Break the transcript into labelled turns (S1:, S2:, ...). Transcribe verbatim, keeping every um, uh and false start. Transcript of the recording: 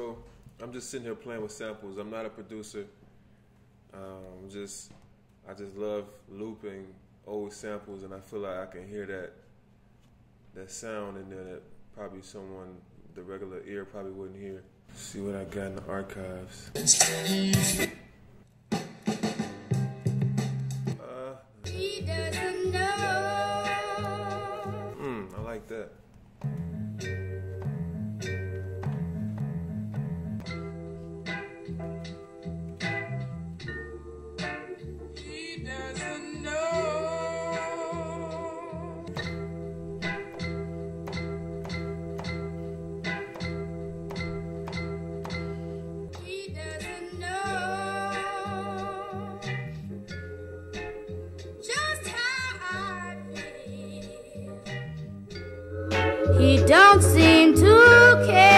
S1: so I'm just sitting here playing with samples. I'm not a producer. Um, just I just love looping old samples, and I feel like I can hear that that sound in there that probably someone, the regular ear, probably wouldn't hear. Let's see what I got in the archives. Uh, he doesn't know. Hmm, I like that.
S2: He don't seem to care.